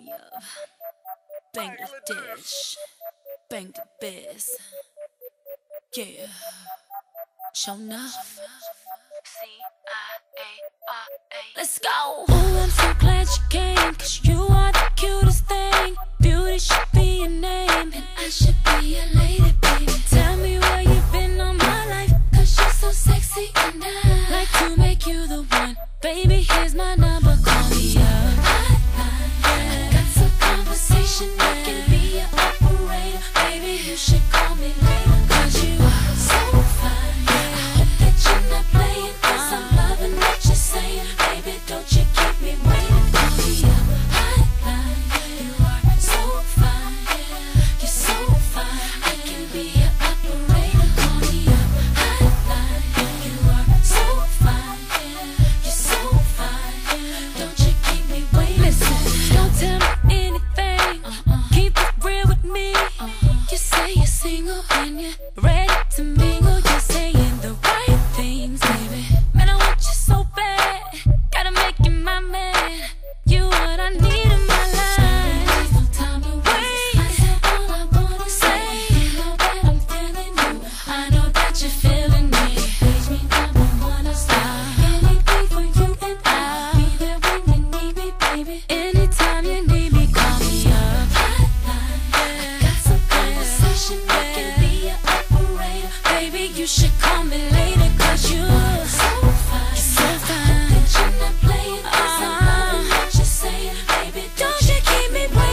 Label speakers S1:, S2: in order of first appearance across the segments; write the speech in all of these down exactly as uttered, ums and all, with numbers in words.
S1: of Bangladesh, bang the biz, yeah, show enough. C I A R A. Let's go. Ooh, I'm so glad you came, cause you are the cutest thing. Beauty should be your name, and I should be your lady, baby. Tell me where you've been all my life, cause you're so sexy, and I like to make you the one. Baby, here's my number, call me up. I got some conversation, I can be your operator. Baby, you should call me later, cause you are so fine. I hope that you're not playing, cause I'm loving what you're saying. Baby, don't you keep me waiting, call me up. Hotline, you are so fine. You're so fine, I can be your operator. Call me up. Hotline, you are so fine. You're so fine, don't you keep me waiting. Listen, don't tell me anything, uh-uh. Keep it real with me. uh-uh. You say you're single and you're ready to mingle. You're saying the right things, baby. Man, I want you so bad, gotta make you my man. You what I need in my life. There's no time to waste. I said all I wanna say. You know that I'm feeling you, I know that you're feeling me. Page me number one, I stop anything for you, and I'll be there when you need me, baby. Anytime you need me, call me up. Hotline, I got some conversation, I can be your operator. Baby, you should call me later, cause you're so fine. You're so fine. That you're not playing, cause I'm loving what you're saying. Baby, don't you keep me waiting.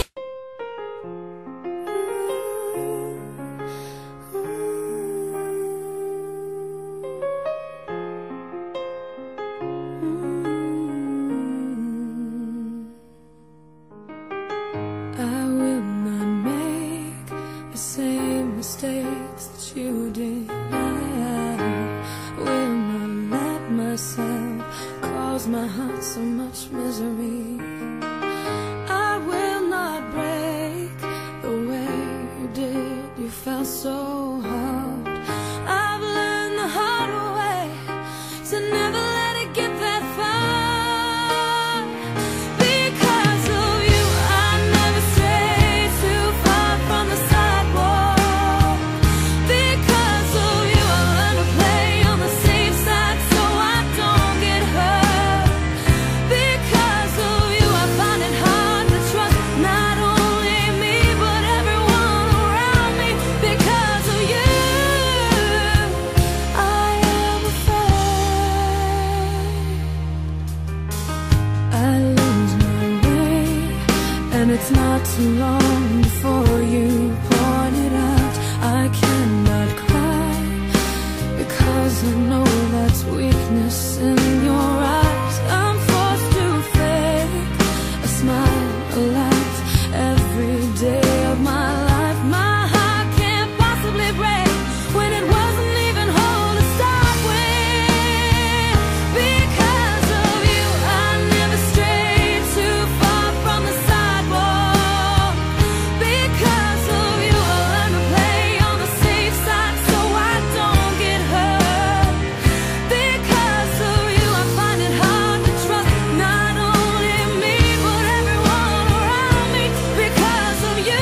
S1: I will not make the same mistakes that you did. I will not let myself cause my heart so much misery. I will not break the way you did. You felt so hard. I've learned the hard way to never let it get that far. Because of you, I never strayed too far from the sidewalk. Because of you, I learned to play on the safe side so I don't get hurt. Because of you, I find it hard to trust not only me but everyone around me. Because of you, I am afraid I lose my way, and it's not too long before you point it out. I cannot cry because I know that's weakness in your eyes. I'm forced to fake a smile, a laugh every day of my life. My heart can't possibly break when it wasn't even whole to start with. Because of you, I never strayed too far from the sidewalk. Because of you, I learned to play on the safe side so I don't get hurt. Because of you, I find it hard to trust not only me but everyone around me. Because of you,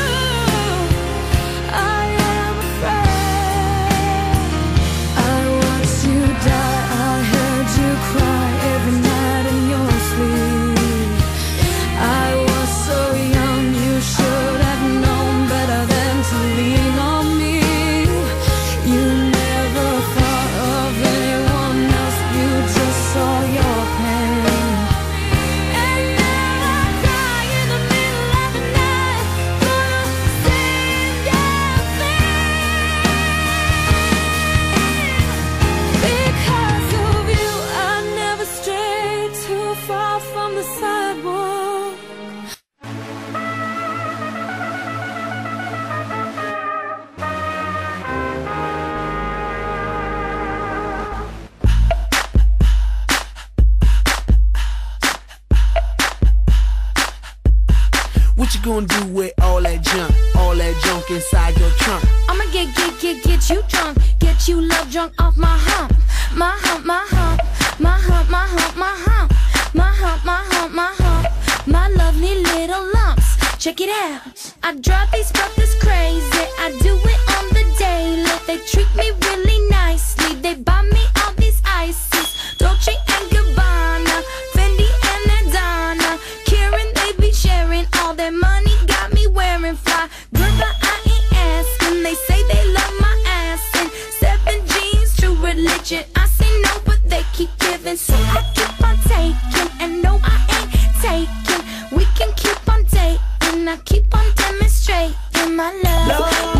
S1: I am afraid. I watched you die, I heard you cry every night in your sleep. I was so young, you should have known better than to lean on me. You never thought of anyone else, you just saw your pain. And now I cry in the middle of the night for the same damn thing. Because of you, I never strayed too far from the sidewalk.
S2: What you gonna do with all that junk, all that junk inside your trunk?
S1: I'ma get, get, get, get you drunk, get you love drunk off my hump, my hump, my hump, my hump, my hump, my hump, my hump, my hump, my hump, my lovely little lump. check it out. I drive these brothers crazy, I do it on the daily. They treat me really nicely, they buy me all these ices, Dolce and Gabbana, Fendi and Adana, Karen, they be sharing all their money, got me wearing fly. Girl, but I ain't asking, they say they love my ass and seven jeans, true religion. I say no, but they keep giving, so I keep on taking, and no, I ain't taking. We can keep on dating, I keep on demonstrating my love.